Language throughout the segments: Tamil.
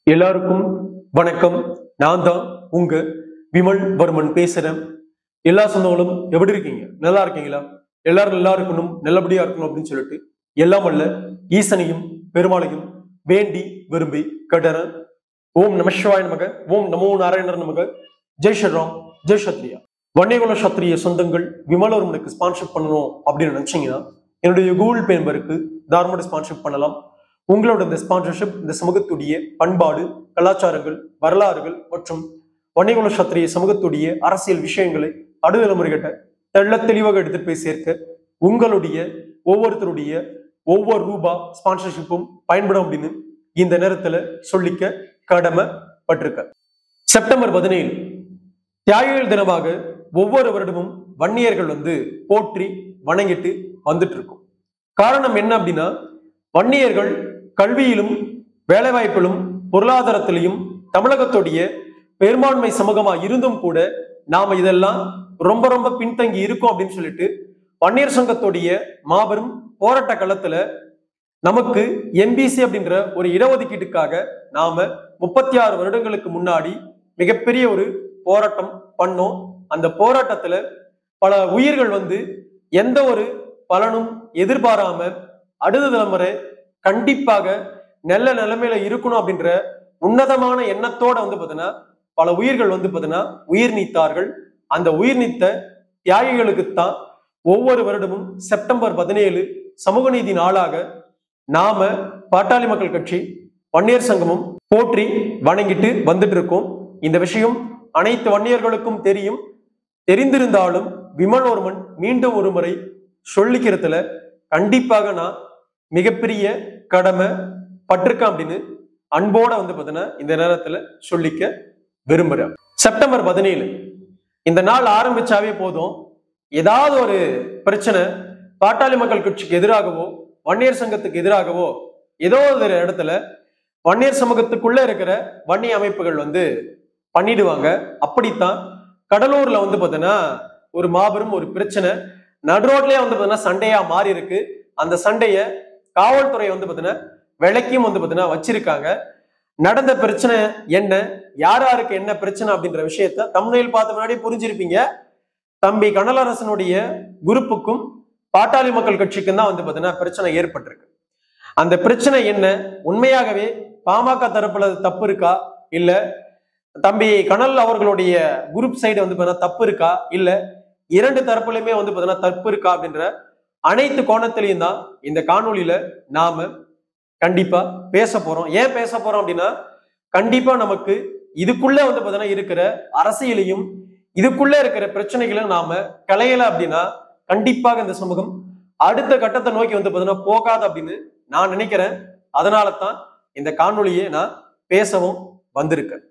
எல்லாருக்கும் வணக்கம். நான் தான் உங்க விமல் வர்மன் பேசுறேன். எல்லா சொந்தங்களும் எப்படி இருக்கீங்க? நல்லா இருக்கீங்களா? எல்லாரும் நல்லா இருக்கணும், நல்லபடியா இருக்கணும் அப்படின்னு சொல்லிட்டு எல்லாம் வல்ல ஈசனையும் பெருமாளையும் வேண்டி விரும்பி கட்டுறேன். ஓம் நம சிவாய நமக, ஓம் நமோ நாராயணர் நமக, ஜெய் ஸ்ரீராம், ஜெய் சத்ரியா. வன்னியகுல சத்திரிய சொந்தங்கள் விமலவர்மனுக்கு ஸ்பான்சர் பண்ணணும் அப்படின்னு நினைச்சீங்கன்னா என்னுடைய கூகுள் பே நம்பருக்கு தாராளமாக ஸ்பான்சர் பண்ணலாம். உங்களோட இந்த ஸ்பான்சர்ஷிப் இந்த சமூகத்துடைய பண்பாடு, கலாச்சாரங்கள், வரலாறுகள் மற்றும் வன்னியகுல சத்திரிய சமூகத்துடைய அரசியல் விஷயங்களை அடுதலைமுறைகிட்ட தெள்ள தெளிவாக எடுத்துட்டு போய் சேர்க்க உங்களுடைய ஒவ்வொருத்தருடைய ஒவ்வொரு ரூபா ஸ்பான்சர்ஷிப்பும் பயன்படும் அப்படின்னு இந்த நேரத்துல சொல்லிக்க கடமைப்பட்டிருக்க. செப்டம்பர் 17 தியாகிகள் தினமாக ஒவ்வொரு வருடமும் வன்னியர்கள் போற்றி வணங்கிட்டு வந்துட்டு இருக்கும். காரணம் என்ன அப்படின்னா, வன்னியர்கள் கல்வியிலும் வேலைவாய்ப்பிலும் பொருளாதாரத்திலையும் தமிழகத்துடைய பெரும்பான்மை சமூகமா இருந்தும் கூட நாம இதெல்லாம் ரொம்ப ரொம்ப பின்தங்கி இருக்கோம் அப்படின்னு சொல்லிட்டு வன்னியர் சங்கத்துடைய மாபெரும் போராட்ட களத்துல நமக்கு எம்பிசி அப்படின்ற ஒரு இடஒதுக்கீட்டுக்காக நாம 36 வருடங்களுக்கு முன்னாடி மிகப்பெரிய ஒரு போராட்டம் பண்ணோம். அந்த போராட்டத்துல பல உயிர்கள் எந்த ஒரு பலனும் எதிர்பாராம அடுத்த தலைமுறை கண்டிப்பாக நல்ல நிலைமையில இருக்கணும் அப்படின்ற உன்னதமான எண்ணத்தோட பாத்தீங்கன்னா பல உயிர்கள் பாத்தீங்கன்னா உயிர் நீத்தார்கள். அந்த உயிர் நீத்த தியாகிகளுக்குத்தான் ஒவ்வொரு வருடமும் செப்டம்பர் 17 சமூக நீதி நாளாக நாம பாட்டாளி மக்கள் கட்சி வன்னியர் சங்கமும் போற்றி வணங்கிட்டு வந்துட்டு இருக்கோம். இந்த விஷயம் அனைத்து வன்னியர்களுக்கும் தெரியும். தெரிந்திருந்தாலும் விமல்வர்மன் மீண்டும் ஒரு முறை சொல்லிக்கிறதுல கண்டிப்பாக நான் மிகப்பெரிய கடமை பட்டிருக்கேன் அப்படின்னு அன்போட பாத்தீங்கன்னா இந்த நேரத்துல சொல்லிக்க விரும்புறேன். செப்டம்பர் 17 இந்த நாள் ஆரம்பிச்சாவே போதும், ஏதாவது ஒரு பிரச்சனை பாட்டாளி மக்கள் கட்சிக்கு எதிராகவோ வன்னியர் சங்கத்துக்கு எதிராகவோ ஏதோ ஒரு இடத்துல வன்னியர் சமூகத்துக்குள்ள இருக்கிற வன்னிய அமைப்புகள் பண்ணிடுவாங்க. அப்படித்தான் கடலூர்ல பாத்தீங்கன்னா ஒரு மாபெரும் ஒரு பிரச்சனை நடுரோட்லயே பாத்தீங்கன்னா சண்டையா மாறி இருக்கு. அந்த சண்டைய காவல்துறை பாத்தீங்கன்னா விளக்கியும் பாத்தீங்கன்னா வச்சிருக்காங்க. நடந்த பிரச்சனை என்ன, யார் யாருக்கு என்ன பிரச்சனை அப்படின்ற விஷயத்த தம்ப்நெயில் பார்த்த முன்னாடி புரிஞ்சிருப்பீங்க. தம்பி கனகராசனுடைய குரூப்புக்கும் பாட்டாளி மக்கள் கட்சிக்கும் தான் பாத்தீங்கன்னா பிரச்சனை ஏற்பட்டிருக்கு. அந்த பிரச்சனை என்ன, உண்மையாகவே பாமக தரப்புல தப்பு இருக்கா, இல்ல தம்பி கனல் அவர்களுடைய குரூப் சைடு பாத்தீங்கன்னா தப்பு இருக்கா, இல்ல இரண்டு தரப்புலையுமே பாத்தீங்கன்னா தப்பு இருக்கா அப்படின்ற அனைத்து கோணத்திலையும் தான் இந்த காணொலியில நாம கண்டிப்பா பேச போறோம். ஏன் பேச போறோம் அப்படின்னா, கண்டிப்பா நமக்கு இதுக்குள்ள பாத்தீங்கன்னா இருக்கிற அரசியலையும் இதுக்குள்ள இருக்கிற பிரச்சனைகளும் நாம களையல அப்படின்னா கண்டிப்பாக இந்த சமூகம் அடுத்த கட்டத்தை நோக்கி பாத்தீங்கன்னா போகாது அப்படின்னு நான் நினைக்கிறேன். அதனால தான் இந்த காணொலியை நான் பேசவும் வந்திருக்கேன்.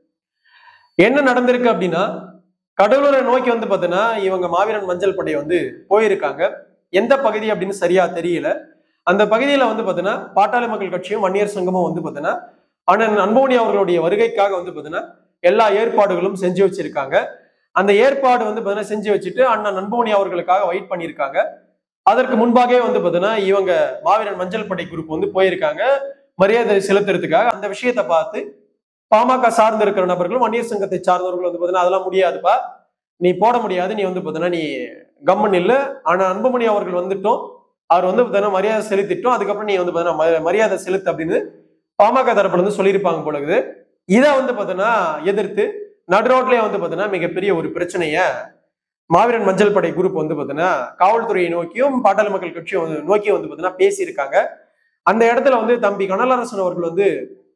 என்ன நடந்திருக்கு அப்படின்னா, கடலூரை நோக்கி பாத்தீங்கன்னா இவங்க மாவீரன் மஞ்சள் படை போயிருக்காங்க. எந்த பகுதி அப்படின்னு சரியா தெரியல. அந்த பகுதியில பாத்தீங்கன்னா பாட்டாளி மக்கள் கட்சியும் வன்னியர் சங்கமும் பாத்தீங்கன்னா அண்ணன் அன்போனி அவர்களுடைய வருகைக்காக பாத்தீங்கன்னா எல்லா ஏற்பாடுகளும் செஞ்சு வச்சிருக்காங்க. அந்த ஏற்பாடு பாத்தீங்கன்னா செஞ்சு வச்சுட்டு அண்ணன் அன்போனி அவர்களுக்காக வெயிட் பண்ணியிருக்காங்க. அதற்கு முன்பாகவே பாத்தீங்கன்னா இவங்க மாவீரன் மஞ்சள் படை குரூப் போயிருக்காங்க மரியாதை செலுத்துறதுக்காக. அந்த விஷயத்தை பார்த்து பாமக சார்ந்து இருக்கிற நபர்களும் வன்னியர் சங்கத்தை சார்ந்தவர்கள் பாத்தீங்கன்னா அதெல்லாம் முடியாதுப்பா, நீ போட முடியாது, நீ பாத்தீங்கன்னா நீ கம்மன் இல்ல, ஆனா அன்புமணி அவர்கள் வந்துட்டோம், அவர் பாத்தீங்கன்னா மரியாதை செலுத்திட்டோம், அதுக்கப்புறம் நீ பாத்தீங்கன்னா மரியாதை செலுத்து அப்படின்னு பாமக தரப்புல சொல்லியிருப்பாங்க போல இருக்குது. இதை பாத்தீங்கன்னா எதிர்த்து நடுரோட்லயே பாத்தீங்கன்னா மிகப்பெரிய ஒரு பிரச்சனைய மாவீரன் மஞ்சள் படை குரூப் பாத்தீங்கன்னா காவல்துறையை நோக்கியும் பாட்டாளி மக்கள் கட்சியும் நோக்கி பாத்தீங்கன்னா பேசியிருக்காங்க. அந்த இடத்துல தம்பி கனகராசன் அவர்கள்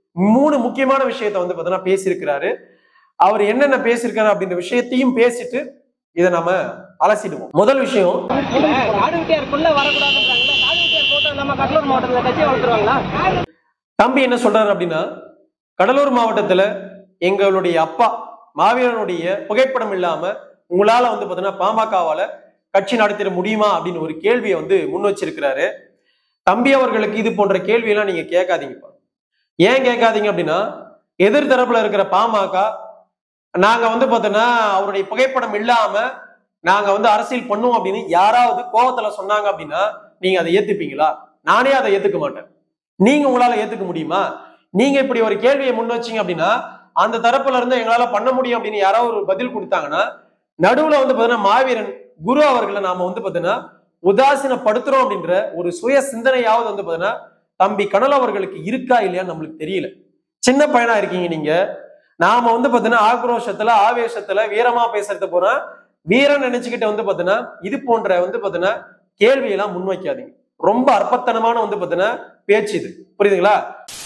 3 முக்கியமான விஷயத்த பாத்தீங்கன்னா பேசியிருக்கிறாரு. அவர் என்னென்ன பேசியிருக்காரு அப்படின்ற விஷயத்தையும் பேசிட்டு இதை நாம அலசிடுவோம். முதல் விஷயம், தம்பி என்ன சொல்றாரு அப்படின்னா, கடலூர் மாவட்டத்துல எங்களுடைய அப்பா மாவீரனுடைய புகைப்படம் இல்லாம உங்களால பாத்தீங்கன்னா பாமகவால கட்சி நடத்திட முடியுமா அப்படின்னு ஒரு கேள்வியை முன் வச்சிருக்கிறாரு. தம்பி அவர்களுக்கு இது போன்ற கேள்வியெல்லாம் நீங்க கேட்காதீங்கப்பா. ஏன் கேட்காதீங்க அப்படின்னா, எதிர் தரப்புல இருக்கிற பாமக நாங்க பாத்தீங்கன்னா அவருடைய புகைப்படம் இல்லாம நாங்க அரசியல் பண்ணுவோம் அப்படின்னு யாராவது கோபத்துல சொன்னாங்க அப்படின்னா நீங்க அதை ஏத்துப்பீங்களா? நானே அதை ஏத்துக்க மாட்டேன். நீங்க உங்களால ஏத்துக்க முடியுமா? நீங்க இப்படி ஒரு கேள்வியை முன் வச்சீங்க அப்படின்னா அந்த தரப்புல இருந்து எங்களால பண்ண முடியும் அப்படின்னு யாராவது ஒரு பதில் கொடுத்தாங்கன்னா நடுவுல வந்து பாத்தீங்கன்னா மாவீரன் குரு அவர்களை நாம வந்து பாத்தீங்கன்னா உதாசீனப்படுத்துறோம் அப்படின்ற ஒரு சுய சிந்தனையாவது வந்து பாத்தீங்கன்னா தம்பி கனல் அவர்களுக்கு இருக்கா இல்லையான்னு நம்மளுக்கு தெரியல. சின்ன பையனா இருக்கீங்க நீங்க. நாம வந்து பாத்தீங்கன்னா ஆக்ரோஷத்துல ஆவேசத்துல வீரமா பேசுறது போனா வீரன் நினைச்சுக்கிட்டு வந்து பாத்தீங்கன்னா இது போன்ற வந்து பாத்தீங்கன்னா கேள்வியெல்லாம் முன்வைக்காதீங்க. ரொம்ப அற்பத்தனமான வந்து பாத்தீங்கன்னா பேச்சு இது. புரியுதுங்களா?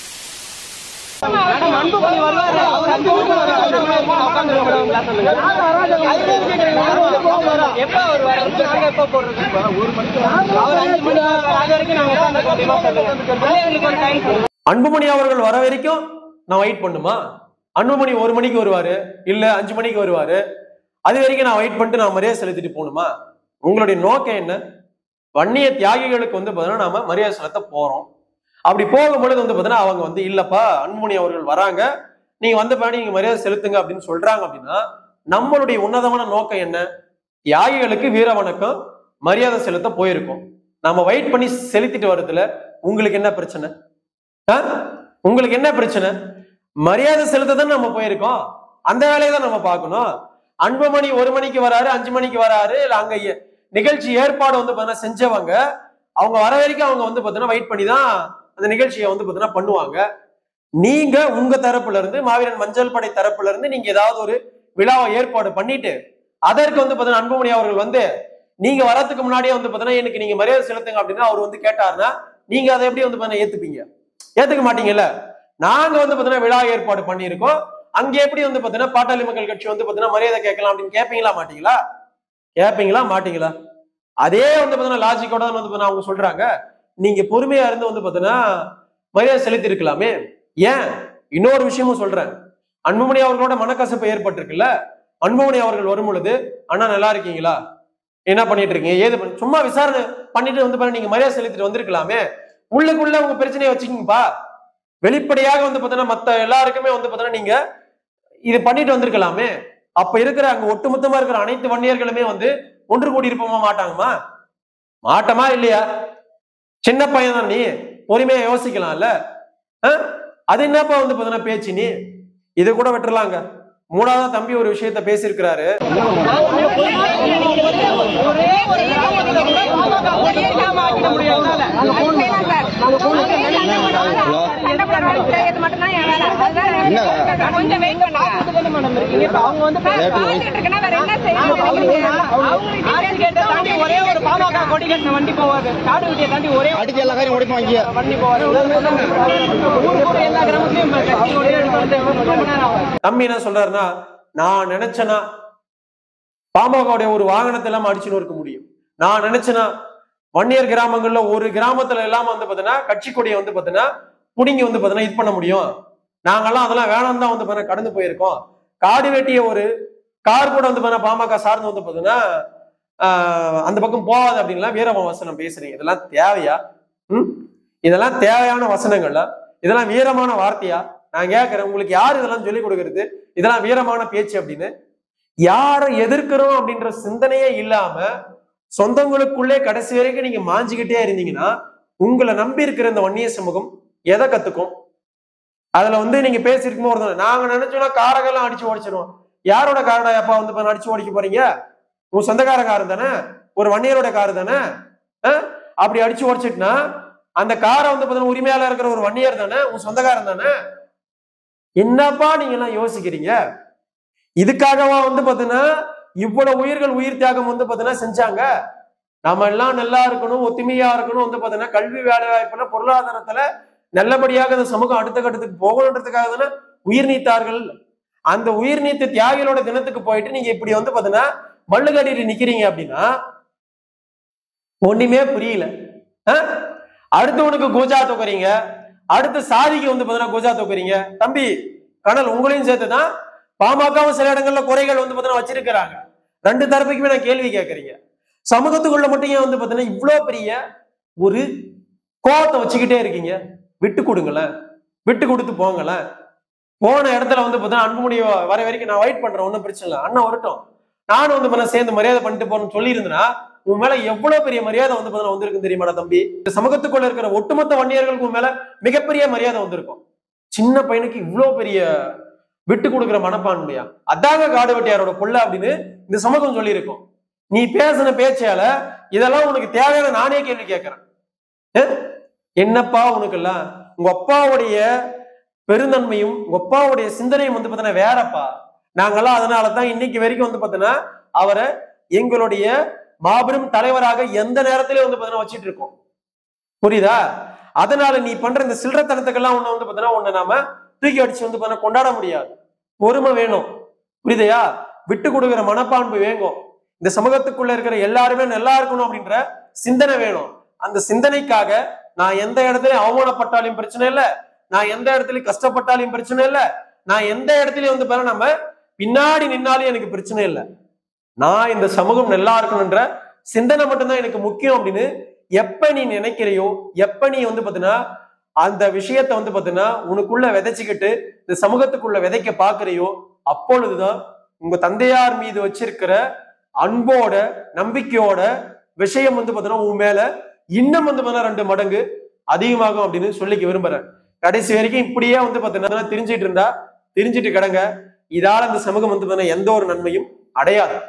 அன்புமணி அவர்கள் வர வரைக்கும் நான் வெயிட் பண்ணுமா? அன்புமணி 1 மணிக்கு வருவாரு, இல்ல 5 மணிக்கு வருவாரு, அது வரைக்கும் நான் வெயிட் பண்ணிட்டு நான் மரியாதை செலுத்திட்டு போகணுமா? உங்களுடைய நோக்கம் என்ன? வன்னிய தியாகிகளுக்கு வந்து பாத்தீங்கன்னா நாம மரியாதை செலுத்த போறோம். அப்படி போகும்பொழுது வந்து பாத்தீங்கன்னா அவங்க வந்து இல்லப்பா அன்புமணி அவர்கள் வராங்க, நீங்க வந்த பாடி நீங்க மரியாதை செலுத்துங்க அப்படின்னு சொல்றாங்க அப்படின்னா நம்மளுடைய உன்னதமான நோக்கம் என்ன? தியாகிகளுக்கு வீர வணக்கம் மரியாதை செலுத்த போயிருக்கோம். நம்ம வெயிட் பண்ணி செலுத்திட்டு வரதுல உங்களுக்கு என்ன பிரச்சனை? உங்களுக்கு என்ன பிரச்சனை? மரியாதை செலுத்ததான் நம்ம போயிருக்கோம். அந்த வேலையை தான் நம்ம பார்க்கணும். அன்புமணி 1 மணிக்கு வராரு, 5 மணிக்கு வராரு, இல்ல அங்க நிகழ்ச்சி ஏற்பாடு வந்து பாத்தீங்கன்னா செஞ்சவங்க அவங்க வர வரைக்கும் அவங்க வந்து பாத்தீங்கன்னா வெயிட் பண்ணி தான் அந்த நிகழ்ச்சியை வந்து பாத்தீங்கன்னா பண்ணுவாங்க. நீங்க உங்க தரப்புல இருந்து மாவீரன் மஞ்சள் படை தரப்புல இருந்து நீங்க ஏதாவது ஒரு விழாவை ஏற்பாடு பண்ணிட்டு அதற்கு வந்து பாத்தீங்கன்னா அன்புமணி அவர்கள் வந்து நீங்க வரதுக்கு முன்னாடியே வந்து பாத்தீங்கன்னா எனக்கு நீங்க மரியாதை செலுத்துங்க அப்படின்னு அவர் வந்து கேட்டாருன்னா நீங்க அதை எப்படி வந்து பாத்தீங்கன்னா ஏத்துப்பீங்க? ஏத்துக்க மாட்டீங்கல்ல. நாங்க வந்து பாத்தீங்கன்னா விழா ஏற்பாடு பண்ணியிருக்கோம், அங்க எப்படி வந்து பாத்தீங்கன்னா பாட்டாளி மக்கள் கட்சி வந்து பாத்தீங்கன்னா மரியாதை கேட்கலாம் அப்படின்னு கேட்பீங்களா மாட்டீங்களா? கேட்பீங்களா மாட்டீங்களா? அதே வந்து பாத்தீங்கன்னா லாஜிக்கோட வந்து பாத்தீங்கன்னா அவங்க சொல்றாங்க நீங்க பொறுமையா இருந்து வந்து பாத்தீங்கன்னா மரியாதை செலுத்தி இருக்கலாமே. ஏன்? இன்னொரு விஷயமும் சொல்றேன். அன்புமணி அவர்களோட மனக்கசப்பு ஏற்பட்டிருக்குல்ல, அன்புமணி அவர்கள் வரும் பொழுது அண்ணா நல்லா இருக்கீங்களா, என்ன பண்ணிட்டு இருக்கீங்க, ஏது சும்மா விசாரணை பண்ணிட்டு வந்து நீங்க மரியாதை செலுத்திட்டு வந்திருக்கலாமே. உள்ளுக்குள்ள உங்க பிரச்சனையை வச்சுக்கிங்கப்பா. வெளிப்படையாக வந்து பாத்தீங்கன்னா மத்த எல்லாருக்குமே வந்து பாத்தீங்கன்னா நீங்க இது பண்ணிட்டு வந்திருக்கலாமே. அப்ப இருக்கிற அங்க ஒட்டுமொத்தமா இருக்கிற அனைத்து வன்னியர்களுமே வந்து ஒன்று கூடி இருப்போமா மாட்டாங்கம்மா? மாட்டமா இல்லையா? சின்ன பையன் தான் நீ, பொறுமையா யோசிக்கலாம்ல. அது என்னப்பா வந்து பாத்தீங்கன்னா பேச்சு நீ? இது கூட விட்டுறலாங்க. 3வது தம்பி ஒரு விஷயத்த பேசியிருக்கிறாரு. தம்பி என்ன சொல்றாருன்னா நான் நினைச்சேன்னா பாமகவுடைய ஒரு வாகனத்தை எல்லாம் அடிச்சுன்னு இருக்க முடியும். நான் நினைச்சேன்னா வன்னியர் கிராமங்கள்ல ஒரு கிராமத்துல எல்லாம் வந்து பாத்தீங்கன்னா கட்சி கொடியை வந்து பாத்தீங்கன்னா புடிங்கி வந்து பாத்தீங்கன்னா இது பண்ண முடியும். நாங்கெல்லாம் அதெல்லாம் வேணாம் தான் வந்து பாத்தீங்கன்னா கடந்து போயிருக்கோம். காடு வெட்டிய ஒரு கார் கூட வந்து பாத்தீங்கன்னா பாமக சார்ந்து வந்து பாத்தீங்கன்னா அந்த பக்கம் போகாது அப்படின்லாம் வீரம வசனம் பேசுறீங்க. இதெல்லாம் தேவையா? இதெல்லாம் தேவையான வசனங்கள்ல? இதெல்லாம் வீரமான வார்த்தையா? நான் கேட்கிறேன், உங்களுக்கு யாரு இதெல்லாம் சொல்லிக் கொடுக்கறது இதெல்லாம் வீரமான பேச்சு அப்படின்னு? யாரை எதிர்க்கிறோம் அப்படின்ற சிந்தனையே இல்லாம சொந்தங்களுக்குள்ளே கடைசி வரைக்கும் நீங்க மாஞ்சிக்கிட்டே இருந்தீங்கன்னா உங்களை நம்பி இருக்கிற இந்த வன்னிய சமூகம் எதை கத்துக்கும்? அதுல வந்து நீங்க பேசிருக்கும் போது நாங்க நினைச்சோம்னா காரகெல்லாம் அடிச்சு ஓடிச்சிருவோம். யாரோட காரடா எப்ப வந்து அடிச்சு ஓடிக்க போறீங்க? உன் சொந்தக்கார காரு தானே, ஒரு வன்னியரோட காரு தானே. அப்படி அடிச்சு ஓடிச்சிட்டுனா அந்த காரை வந்து பாத்தீங்கன்னா உரிமையாளர் இருக்கிற ஒரு வன்னியர் தானே, உன் சொந்தக்காரன் தானே. என்னப்பா நீங்க எல்லாம் யோசிக்கிறீங்க? இதுக்காகவா வந்து பாத்தீங்கன்னா இவ்வளவு உயிர்கள் உயிர் தியாகம் வந்து பாத்தீங்கன்னா செஞ்சாங்க? நம்ம எல்லாம் நல்லா இருக்கணும், ஒத்துமையா இருக்கணும், வந்து பாத்தீங்கன்னா கல்வி வேலை வாய்ப்புல பொருளாதாரத்துல நல்லபடியாக இந்த சமூகம் அடுத்த கட்டத்துக்கு போகணுன்றதுக்காக தானே உயிர் நீத்தார்கள். அந்த உயிர் நீத்த தியாகிகளோட தினத்துக்கு போயிட்டு நீங்க இப்படி வந்து பாத்தீங்கன்னா மல்லு கட்டிட்டு நிக்கிறீங்க அப்படின்னா ஒண்ணுமே புரியல. அடுத்தவனுக்கு கூஜா தூக்குறீங்க, அடுத்த சாதிக்கு வந்து பாத்தீங்கன்னா கூஜா தூக்குறீங்க. தம்பி கனல் உங்களையும் சேர்த்துதான் பாமகவும் சில இடங்கள்ல குறைகள் வந்து பாத்தீங்கன்னா வச்சிருக்கிறாங்க. 2 தரப்புக்குமே நான் கேள்வி கேட்கறீங்க. சமூகத்துக்குள்ள மட்டும் ஏன் வந்து பாத்தீங்கன்னா இவ்வளவு பெரிய ஒரு கோபத்தை வச்சுக்கிட்டே இருக்கீங்க? விட்டு கொடுங்களேன், விட்டு கொடுத்து போங்களேன். போன இடத்துல வந்து பாத்தீங்கன்னா அன்புமணி வர வரைக்கும் நான் வெயிட் பண்றேன், ஒன்னும் பிரச்சனை இல்லை, அண்ணன் வரட்டும், நானும் வந்து சேர்ந்து மரியாதை பண்ணிட்டு போறேன்னு சொல்லி இருந்தேன்னா உன் மேல எவ்வளவு பெரிய மரியாதை வந்து பாத்தீங்கன்னா வந்திருக்கு தெரியுமா தம்பி? இந்த சமூகத்துக்குள்ள இருக்கிற ஒட்டுமொத்த வன்னியர்களுக்கு உன் மேல மிகப்பெரிய மரியாதை வந்திருக்கும். சின்ன பையனுக்கு இவ்வளவு பெரிய விட்டு கொடுக்குற மனப்பான்மையா? அதாங்க காடு வெட்டியாரோட புள்ள அப்படின்னு இந்த சமூகம் சொல்லி இருக்கும். நீ பேசின பேச்சால இதெல்லாம் உனக்கு தேவையான நானே கேள்வி கேட்கிறேன். என்னப்பா உனக்கெல்லாம் உங்க அப்பாவுடைய பெருந்தன்மையும் உங்க அப்பாவுடைய சிந்தனையும் வந்து பார்த்தீங்கன்னா வேறப்பா. நாங்கெல்லாம் அதனாலதான் இன்னைக்கு வரைக்கும் வந்து பார்த்தீங்கன்னா அவரை எங்களுடைய மாபெரும் தலைவராக எந்த நேரத்திலே வந்து பார்த்தீங்கன்னா வச்சிட்டு இருக்கோம். புரியுதா? அதனால நீ பண்ற இந்த சில்லறத்தனத்துக்கெல்லாம் உன்னை வந்து பார்த்தீங்கன்னா உன்னை நாம தூக்கி அடிச்சு வந்து பார்த்தீங்கன்னா கொண்டாட முடியாது. பொறுமை வேணும். புரியுதையா? விட்டு கொடுக்குற மனப்பான்பு வேணும். இந்த சமூகத்துக்குள்ள இருக்கிற எல்லாருமே நல்லா இருக்கணும் அப்படின்ற சிந்தனை வேணும். அந்த சிந்தனைக்காக நான் எந்த இடத்துலயும் அவமானப்பட்டாலும் பிரச்சனை இல்லை, நான் எந்த இடத்துலயும் கஷ்டப்பட்டாலும் பிரச்சனை இல்லை, நான் எந்த இடத்துலயும் வந்து பாரு நம்ம பின்னாடி நின்னாலும் எனக்கு பிரச்சனை இல்லை. நான் இந்த சமூகம் நல்லா இருக்கணும்ன்ற சிந்தனை மட்டும்தான் எனக்கு முக்கியம் அப்படின்னு எப்ப நீ நினைக்கிறையோ, எப்ப நீ வந்து பாத்தீங்கன்னா அந்த விஷயத்த வந்து பாத்தீங்கன்னா உனக்குள்ள விதைச்சுக்கிட்டு இந்த சமூகத்துக்குள்ள விதைக்க பாக்குறையோ, அப்பொழுதுதான் உங்க தந்தையார் மீது வச்சிருக்கிற அன்போட நம்பிக்கையோட விஷயம் வந்து பாத்தீங்கன்னா உன் மேல இன்னும் வந்து பாத்தீங்கன்னா 2 மடங்கு அதிகமாகும் அப்படின்னு சொல்லிக்க விரும்புறேன். கடைசி வரைக்கும் இப்படியே வந்து பாத்தீங்கன்னா தெரிஞ்சிட்டு இருந்தா தெரிஞ்சிட்டு கிடங்க. இதால இந்த சமூகம் வந்து பாத்தீங்கன்னா எந்த ஒரு நன்மையும் அடையாது.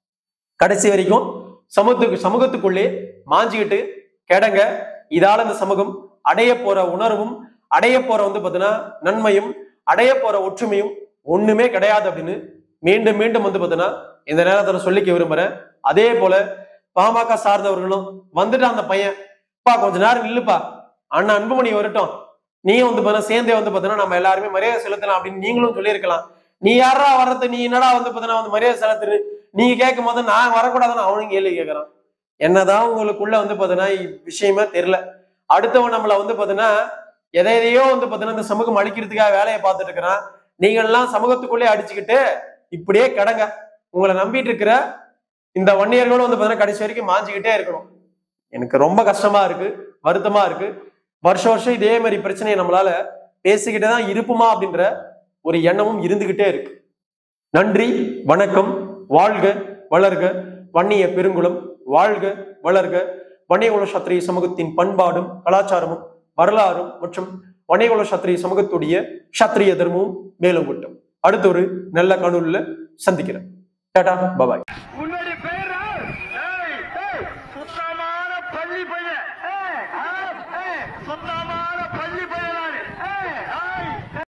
கடைசி வரைக்கும் சமூகத்துக்குள்ளே மாஞ்சிக்கிட்டு கிடங்க. இதால இந்த சமூகம் அடைய போற உணர்வும் அடைய போற வந்து பாத்தீங்கன்னா நன்மையும் அடைய போற ஒற்றுமையும் ஒண்ணுமே கிடையாது அப்படின்னு மீண்டும் மீண்டும் வந்து பாத்தீங்கன்னா இந்த நேரத்துல சொல்லிக்க விரும்புறேன். அதே போல பாமக சார்ந்தவர்களும் வந்துட்டு அந்த பையன் பா கொஞ்ச நேரம் நில்லுப்பா, அண்ணா அன்புமணி வரட்டும், நீயும் வந்து பாத்தீங்கன்னா சேர்ந்தே வந்து பாத்தீங்கன்னா நம்ம எல்லாருமே மரியாதை செலுத்தலாம் அப்படின்னு நீங்களும் சொல்லியிருக்கலாம். நீ யாரா வர்றது, நீ என்னடா வந்து பாத்தீங்கன்னா வந்து மரியாதை செலுத்துரு நீங்க கேட்கும் போது நான் வரக்கூடாதுன்னு அவனும் கேள்வி கேட்கறான். என்னதான் உங்களுக்குள்ள வந்து பாத்தீங்கன்னா விஷயமே தெரியல. அடுத்தவன் நம்மள வந்து பாத்தீங்கன்னா எதையோ வந்து பாத்தீங்கன்னா இந்த சமூகம் அழிக்கிறதுக்காக வேலையை பார்த்துட்டு இருக்கிறான். நீங்க எல்லாம் சமூகத்துக்குள்ளே அடிச்சுக்கிட்டு இப்படியே கிடங்க. உங்களை நம்பிட்டு இருக்கிற இந்த வன்னியர்களோட வந்து பாத்தீங்கன்னா கடைசி வரைக்கும் மாஞ்சிக்கிட்டே இருக்கணும். எனக்கு ரொம்ப கஷ்டமா இருக்கு, வருத்தமா இருக்கு. வருஷம் இதே மாதிரி பிரச்சனையை நம்மளால பேசிக்கிட்டே தான் இருப்புமா அப்படின்ற ஒரு எண்ணமும் இருந்துகிட்டே இருக்கு. நன்றி, வணக்கம். வாழ்க வளர்க வன்னிய பெருங்குளம், வாழ்க வளர்க வன்னியகுல சத்திரிய சமூகத்தின் பண்பாடும் கலாச்சாரமும் வரலாறும் மற்றும் வன்னியகுல சத்திரிய சமூகத்துடைய சத்திரிய தர்மமும் மேலும் கூட்டம். அடுத்த ஒரு நல்ல காணொளியில சந்திக்கிறேன். டாடா, பாய்.